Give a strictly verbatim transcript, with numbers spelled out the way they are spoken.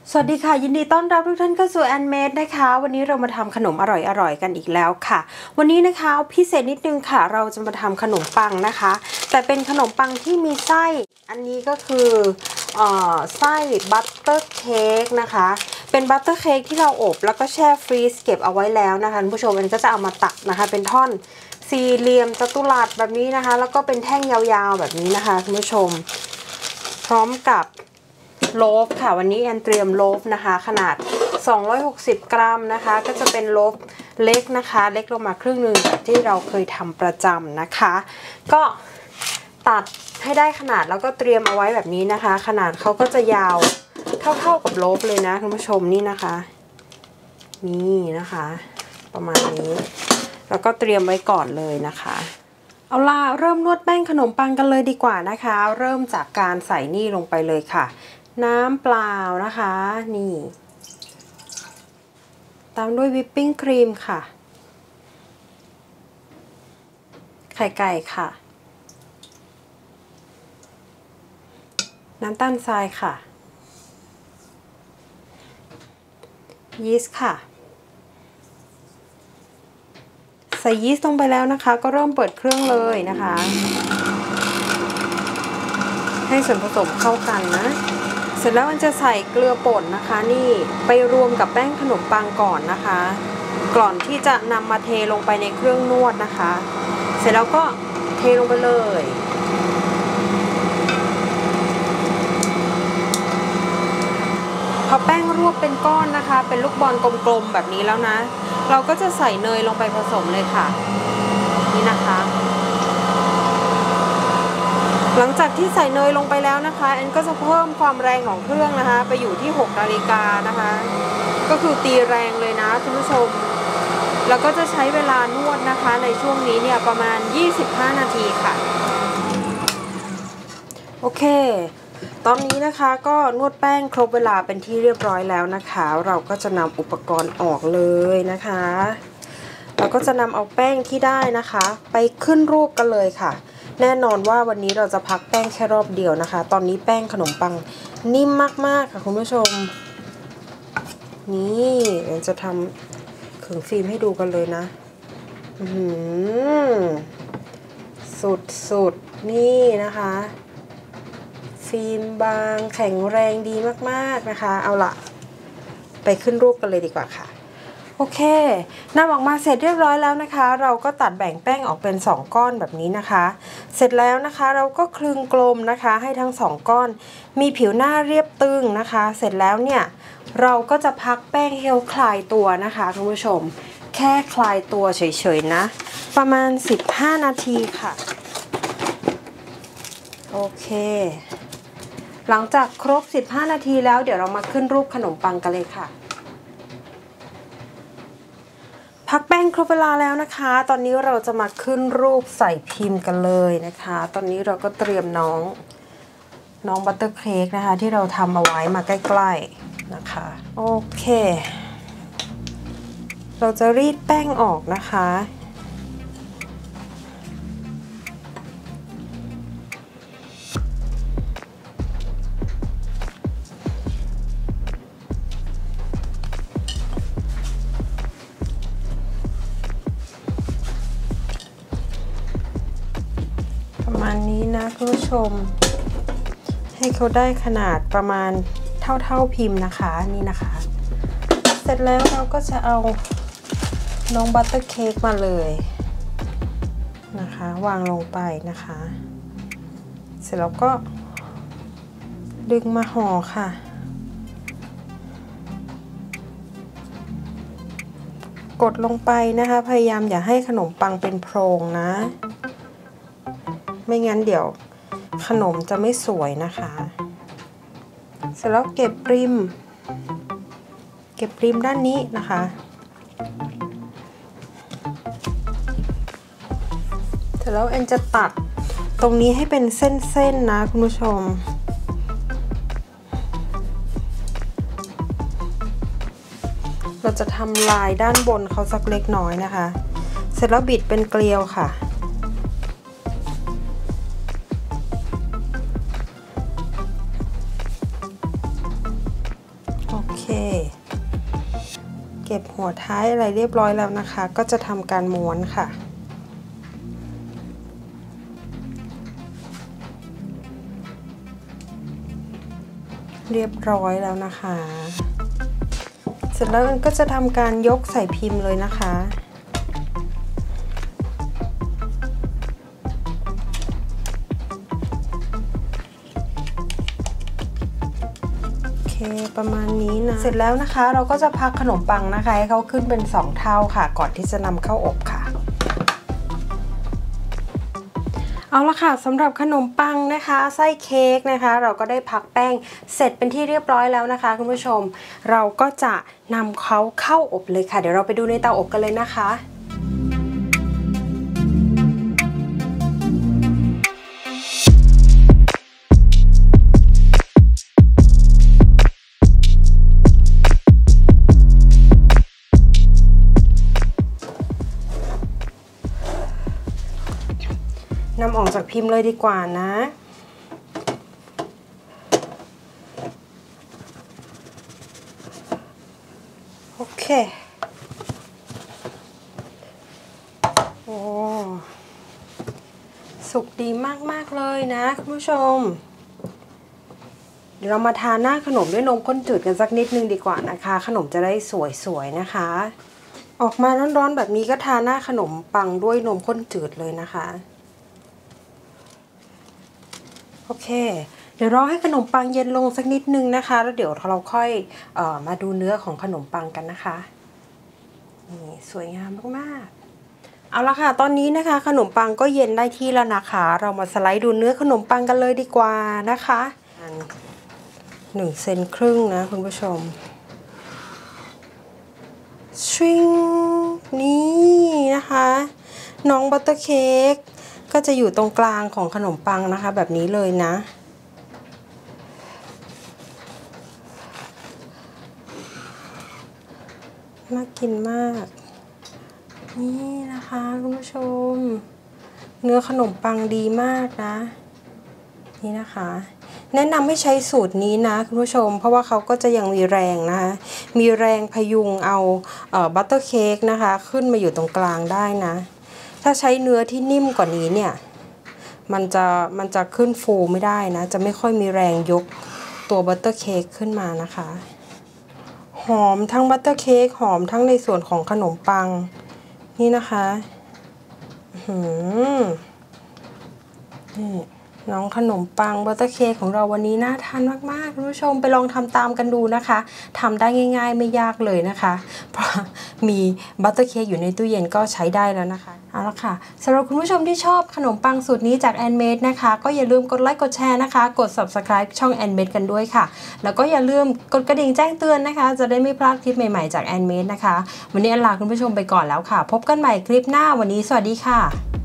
สวัสดีค่ะยินดีต้อนรับทุกท่านเข้าสู่แอนเมดนะคะวันนี้เรามาทำขนมอร่อยๆกันอีกแล้วค่ะวันนี้นะคะพิเศษนิดนึงค่ะเราจะมาทำขนมปังนะคะแต่เป็นขนมปังที่มีไส้อันนี้ก็คือเอ่อไส้บัตเตอร์เค้กนะคะเป็นบัตเตอร์เค้กที่เราอบแล้วก็แช่ฟรีซเก็บเอาไว้แล้วนะคะคุณผู้ชมอันนี้ก็จะเอามาตัดนะคะเป็นท่อนสี่เหลี่ยมจัตุรัสแบบนี้นะคะแล้วก็เป็นแท่งยาวๆแบบนี้นะคะคุณผู้ชมพร้อมกับโลฟค่ะวันนี้แอนเตรียมโลฟนะคะขนาดสองร้อยหกสิบกรัมนะคะก็จะเป็นโลฟเล็กนะคะเล็กลงมาครึ่งหนึ่งแบบที่เราเคยทำประจำนะคะก็ตัดให้ได้ขนาดแล้วก็เตรียมเอาไว้แบบนี้นะคะขนาดเขาก็จะยาวเท่าๆกับโลฟเลยนะคุณผู้ชมนี่นะคะนี่นะคะประมาณนี้แล้วก็เตรียมไว้ก่อนเลยนะคะเอาล่ะเริ่มนวดแป้งขนมปังกันเลยดีกว่านะคะเริ่มจากการใส่นี่ลงไปเลยค่ะน้ำเปล่านะคะนี่ตามด้วยวิปปิ้งครีมค่ะไข่ไก่ค่ะน้ำตาลทรายค่ะยีสต์ค่ะใส่ยีสต์ลงไปแล้วนะคะก็เริ่มเปิดเครื่องเลยนะคะให้ส่วนผสมเข้ากันนะเสร็จแล้วมันจะใส่เกลือป่นนะคะนี่ไปรวมกับแป้งขนมปังก่อนนะคะก่อนที่จะนำมาเทลงไปในเครื่องนวดนะคะเสร็จแล้วก็เทลงไปเลยพอแป้งรวบเป็นก้อนนะคะเป็นลูกบอลกลมๆแบบนี้แล้วนะเราก็จะใส่เนยลงไปผสมเลยค่ะนี่นะคะหลังจากที่ใส่เนยลงไปแล้วนะคะแอนก็จะเพิ่มความแรงของเครื่องนะคะไปอยู่ที่หกนาฬิกานะคะก็คือตีแรงเลยนะคุณผู้ชมแล้วก็จะใช้เวลานวดนะคะในช่วงนี้เนี่ยประมาณยี่สิบห้านาทีค่ะโอเคตอนนี้นะคะก็นวดแป้งครบเวลาเป็นที่เรียบร้อยแล้วนะคะเราก็จะนำอุปกรณ์ออกเลยนะคะเราก็จะนำเอาแป้งที่ได้นะคะไปขึ้นรูปกันเลยค่ะแน่นอนว่าวันนี้เราจะพักแป้งแค่รอบเดียวนะคะตอนนี้แป้งขนมปังนิ่มมากๆค่ะคุณผู้ชมนี่เราจะทำขึงฟิล์มให้ดูกันเลยนะสุดๆนี่นะคะฟิล์มบางแข็งแรงดีมากๆนะคะเอาล่ะไปขึ้นรูปกันเลยดีกว่าค่ะโอเคนำออกมาเสร็จเรียบร้อยแล้วนะคะเราก็ตัดแบ่งแป้งออกเป็นสองก้อนแบบนี้นะคะเสร็จแล้วนะคะเราก็คลึงกลมนะคะให้ทั้งสองก้อนมีผิวหน้าเรียบตึงนะคะเสร็จแล้วเนี่ยเราก็จะพักแป้งให้เขาคลายตัวนะคะคุณผู้ชมแค่คลายตัวเฉยๆนะประมาณสิบห้านาทีค่ะโอเคหลังจากครบสิบห้านาทีแล้วเดี๋ยวเรามาขึ้นรูปขนมปังกันเลยค่ะพักแป้งครบเวลาแล้วนะคะตอนนี้เราจะมาขึ้นรูปใส่พิมพ์กันเลยนะคะตอนนี้เราก็เตรียมน้องน้องบัตเตอร์เค้กนะคะที่เราทำเอาไว้มาใกล้ๆนะคะโอเคเราจะรีดแป้งออกนะคะประมาณนี้นะคุณผู้ชมให้เขาได้ขนาดประมาณเท่าเท่าพิมพ์นะคะนี่นะคะเสร็จแล้วเราก็จะเอาน้องบัตเตอร์เค้กมาเลยนะคะวางลงไปนะคะเสร็จแล้วก็ดึงมาห่อค่ะกดลงไปนะคะพยายามอย่าให้ขนมปังเป็นโพรงนะไม่งั้นเดี๋ยวขนมจะไม่สวยนะคะเสร็จแล้วเก็บริมเก็บริมด้านนี้นะคะเสร็จแล้วแอนจะตัดตรงนี้ให้เป็นเส้นๆนะคุณผู้ชมเราจะทำลายด้านบนเขาสักเล็กน้อยนะคะเสร็จแล้วบิดเป็นเกลียวค่ะ เคหัวท้ายอะไรเรียบร้อยแล้วนะคะก็จะทำการม้วนค่ะเรียบร้อยแล้วนะคะเสร็จแล้วก็จะทำการยกใส่พิมพ์เลยนะคะประมาณนี้นะเสร็จแล้วนะคะเราก็จะพักขนมปังนะคะให้เขาขึ้นเป็นสองเท่าค่ะก่อนที่จะนำเข้าอบค่ะเอาละค่ะสำหรับขนมปังนะคะไส้เค้กนะคะเราก็ได้พักแป้งเสร็จเป็นที่เรียบร้อยแล้วนะคะคุณผู้ชมเราก็จะนำเขาเข้าอบเลยค่ะเดี๋ยวเราไปดูในเตาอบกันเลยนะคะนำออกจากพิมพ์เลยดีกว่านะโอเคโอ้สุกดีมากๆเลยนะคุณผู้ชมเดี๋ยวเรามาทาหน้าขนมด้วยนมข้นจืดกันสักนิดนึงดีกว่านะคะขนมจะได้สวยๆนะคะออกมาร้อนๆแบบนี้ก็ทาหน้าขนมปังด้วยนมข้นจืดเลยนะคะโอเคเดี๋ยวรอให้ขนมปังเย็นลงสักนิดนึงนะคะแล้วเดี๋ยวเราค่อยเอ่อมาดูเนื้อของขนมปังกันนะคะนี่สวยงามมากๆเอาละค่ะตอนนี้นะคะขนมปังก็เย็นได้ที่แล้วนะคะเรามาสไลด์ดูเนื้อขนมปังกันเลยดีกว่านะคะหนึ่งเซนครึ่งนะคุณผู้ชมชิงนี่นะคะน้องบัตเตอร์เค้กก็จะอยู่ตรงกลางของขนมปังนะคะแบบนี้เลยนะน่ากินมากนี่นะคะคุณผู้ชมเนื้อขนมปังดีมากนะนี่นะคะแนะนำให้ใช้สูตรนี้นะคุณผู้ชมเพราะว่าเขาก็จะยังมีแรงนะคะมีแรงพยุงเอาเอ่อบัตเตอร์เค้กนะคะขึ้นมาอยู่ตรงกลางได้นะถ้าใช้เนื้อที่นิ่มกว่านี้เนี่ยมันจะมันจะขึ้นฟูไม่ได้นะจะไม่ค่อยมีแรงยกตัวบัตเตอร์เค้กขึ้นมานะคะหอมทั้งบัตเตอร์เค้กหอมทั้งในส่วนของขนมปังนี่นะคะหืมนี่น้องขนมปังบัตเตอร์เค้กของเราวันนี้น่าทานมากๆคุณผู้ชมไปลองทำตามกันดูนะคะทำได้ง่ายๆไม่ยากเลยนะคะเพราะมีบัตเตอร์เค้กอยู่ในตู้เย็นก็ใช้ได้แล้วนะคะเอาละค่ะสำหรับคุณผู้ชมที่ชอบขนมปังสูตรนี้จาก แอนด์เมด นะคะก็อย่าลืมกดไลค์กดแชร์นะคะกด ซับสไครบ์ ช่อง แอนด์เมด กันด้วยค่ะแล้วก็อย่าลืมกดกระดิ่งแจ้งเตือนนะคะจะได้ไม่พลาดคลิปใหม่ๆจาก แอนด์เมด นะคะวันนี้ลาคุณผู้ชมไปก่อนแล้วค่ะพบกันใหม่คลิปหน้าวันนี้สวัสดีค่ะ